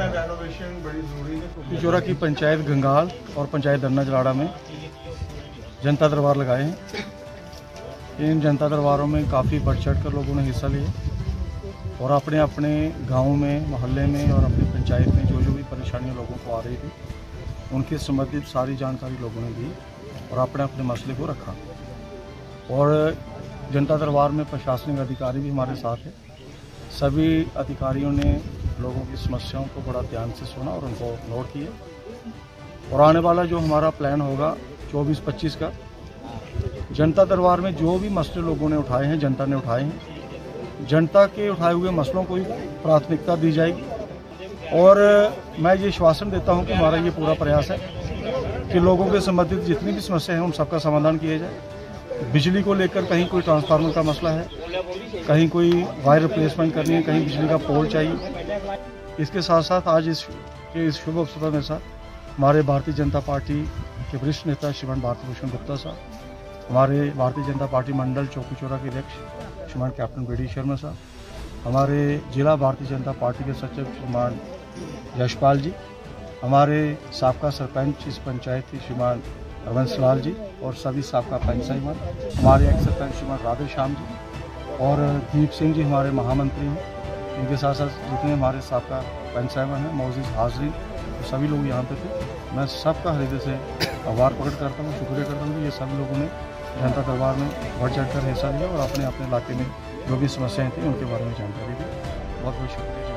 पिचौरा की पंचायत गंगाल और पंचायत दन्ना जलाड़ा में जनता दरबार लगाए हैं। इन जनता दरबारों में काफ़ी बढ़ चढ़ कर लोगों ने हिस्सा लिया और अपने अपने गाँव में, मोहल्ले में और अपनी पंचायत में जो जो भी परेशानियाँ लोगों को आ रही थी उनके संबंधित सारी जानकारी लोगों ने दी और अपने अपने मसले को रखा। और जनता दरबार में प्रशासनिक अधिकारी भी हमारे साथ हैं। सभी अधिकारियों ने लोगों की समस्याओं को बड़ा ध्यान से सुना और उनको नोट किया। और आने वाला जो हमारा प्लान होगा 24-25 का, जनता दरबार में जो भी मसले लोगों ने उठाए हैं, जनता ने उठाए हैं, जनता के उठाए हुए मसलों को ही प्राथमिकता दी जाएगी। और मैं ये आश्वासन देता हूं कि हमारा ये पूरा प्रयास है कि लोगों के संबंधित जितनी भी समस्या है उन सबका समाधान किया जाए। बिजली को लेकर कहीं कोई ट्रांसफार्मर का मसला है, कहीं कोई वायर रिप्लेसमेंट करनी है, कहीं बिजली का पोल चाहिए। इसके साथ साथ आज इस शुभ अवसर में साथ हमारे भारतीय जनता पार्टी के वरिष्ठ नेता श्रीमान भारती भूषण गुप्ता साहब, हमारे भारतीय जनता पार्टी मंडल चौकीचौरा के अध्यक्ष श्रीमान कैप्टन बी डी शर्मा साहब, हमारे जिला भारतीय जनता पार्टी के सचिव श्रीमान यशपाल जी, हमारे साबका सरपंच इस पंचायत के श्रीमान रवंश लाल जी और सभी साबका पंच साहिबान, हमारे एक्स सरपंच श्रीमान राधे श्याम जी और दीप सिंह जी हमारे महामंत्री हैं। इनके साथ साथ जितने हमारे साबका पंच साहिबान हैं, मौजूद हाजिरी, तो सभी लोग यहाँ पे थे। मैं सबका हृदय से आभार प्रकट करता हूँ, शुक्रिया करता हूँ कि ये सभी लोगों ने जनता दरबार में बढ़ चढ़ कर हिस्सा लिया और अपने अपने इलाके में जो भी समस्याएँ थी उनके बारे में जानकारी दी। बहुत बहुत शुक्रिया।